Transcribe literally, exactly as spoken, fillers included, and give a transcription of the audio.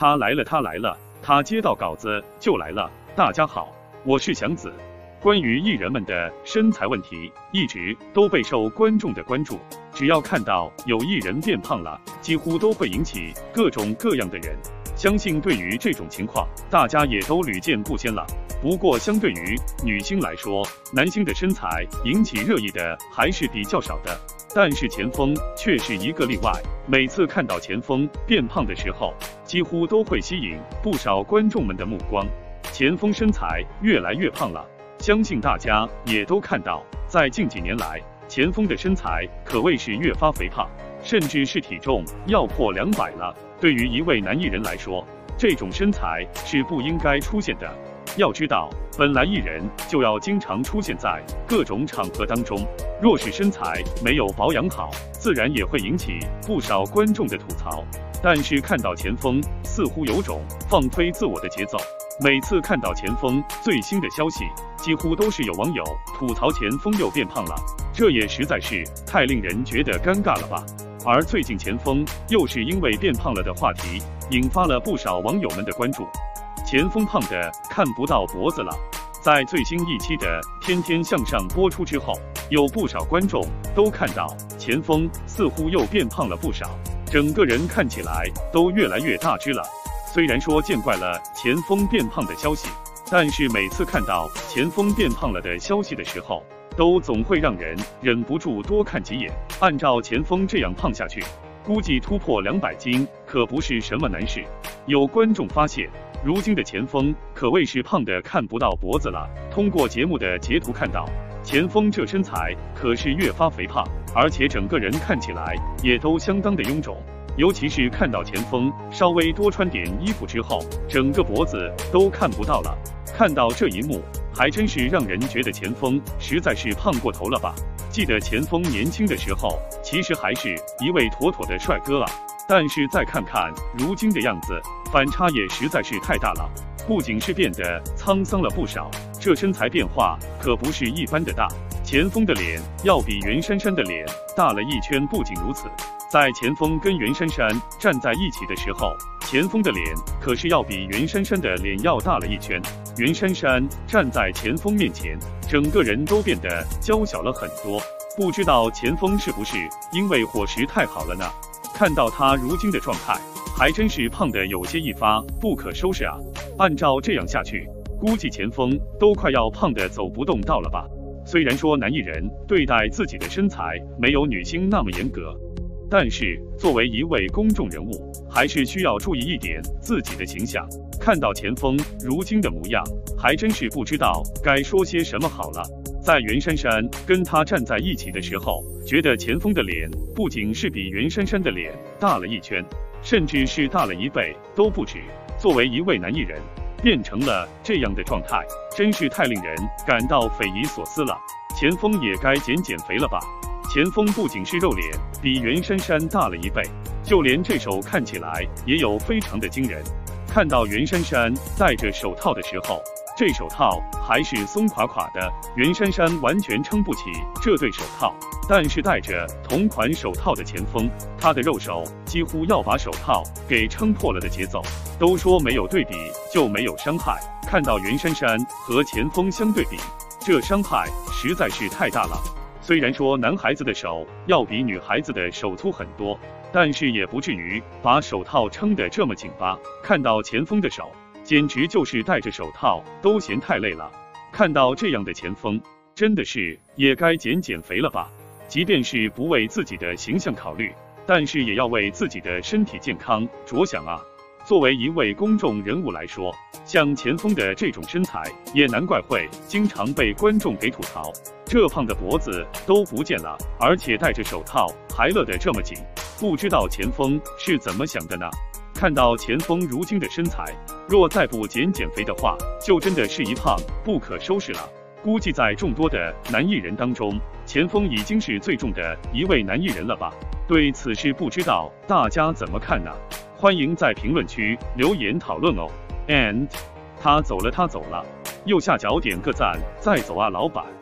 他来了，他来了，他接到稿子就来了。大家好，我是祥子。关于艺人们的身材问题，一直都备受观众的关注。只要看到有艺人变胖了，几乎都会引起各种各样的人。相信对于这种情况，大家也都屡见不鲜了。不过，相对于女星来说，男星的身材引起热议的还是比较少的。但是前锋却是一个例外，每次看到前锋变胖的时候，几乎都会吸引不少观众们的目光。前锋身材越来越胖了，相信大家也都看到，在近几年来，前锋的身材可谓是越发肥胖，甚至是体重要破两百了。对于一位男艺人来说，这种身材是不应该出现的。要知道，本来艺人就要经常出现在各种场合当中，若是身材没有保养好，自然也会引起不少观众的吐槽。但是看到前锋似乎有种放飞自我的节奏，每次看到前锋最新的消息，几乎都是有网友吐槽前锋又变胖了，这也实在是太令人觉得尴尬了吧。而最近前锋又是因为变胖了的话题，引发了不少网友们的关注。前锋胖的看不到脖子了。在最新一期的《天天向上》播出之后，有不少观众都看到前锋似乎又变胖了不少，整个人看起来都越来越大只了。虽然说见惯了前锋变胖的消息，但是每次看到前锋变胖了的消息的时候，都总会让人忍不住多看几眼。按照前锋这样胖下去，估计突破两百斤可不是什么难事。有观众发现，如今的前锋可谓是胖得看不到脖子了。通过节目的截图看到，前锋这身材可是越发肥胖，而且整个人看起来也都相当的臃肿。尤其是看到前锋稍微多穿点衣服之后，整个脖子都看不到了。看到这一幕，还真是让人觉得前锋实在是胖过头了吧。记得前锋年轻的时候，其实还是一位妥妥的帅哥啊。但是再看看如今的样子，反差也实在是太大了。不仅是变得沧桑了不少，这身材变化可不是一般的大。前锋的脸要比袁姗姗的脸大了一圈。不仅如此，在前锋跟袁姗姗站在一起的时候，前锋的脸可是要比袁姗姗的脸要大了一圈。袁姗姗站在前锋面前，整个人都变得娇小了很多。不知道前锋是不是因为伙食太好了呢？看到他如今的状态，还真是胖得有些一发不可收拾啊！按照这样下去，估计前锋都快要胖得走不动道了吧。虽然说男艺人对待自己的身材没有女星那么严格，但是作为一位公众人物，还是需要注意一点自己的形象。看到前锋如今的模样，还真是不知道该说些什么好了。在袁姗姗跟他站在一起的时候，觉得前锋的脸不仅是比袁姗姗的脸大了一圈，甚至是大了一倍都不止。作为一位男艺人，变成了这样的状态，真是太令人感到匪夷所思了。前锋也该减减肥了吧。前锋不仅是肉脸比袁姗姗大了一倍，就连这手看起来也有非常的惊人。看到袁姗姗戴着手套的时候，这手套还是松垮垮的，袁姗姗完全撑不起这对手套。但是戴着同款手套的前锋，他的肉手几乎要把手套给撑破了的节奏。都说没有对比就没有伤害，看到袁姗姗和前锋相对比，这伤害实在是太大了。虽然说男孩子的手要比女孩子的手粗很多，但是也不至于把手套撑得这么紧吧。看到前锋的手，简直就是戴着手套都嫌太累了。看到这样的前锋，真的是也该减减肥了吧。即便是不为自己的形象考虑，但是也要为自己的身体健康着想啊。作为一位公众人物来说，像前锋的这种身材，也难怪会经常被观众给吐槽。这胖的脖子都不见了，而且戴着手套还勒得这么紧，不知道前锋是怎么想的呢？看到前锋如今的身材，若再不减减肥的话，就真的是一胖不可收拾了。估计在众多的男艺人当中，前锋已经是最重的一位男艺人了吧？对此事不知道大家怎么看呢？欢迎在评论区留言讨论哦。And 他走了，他走了，右下角点个赞，再走啊，老板。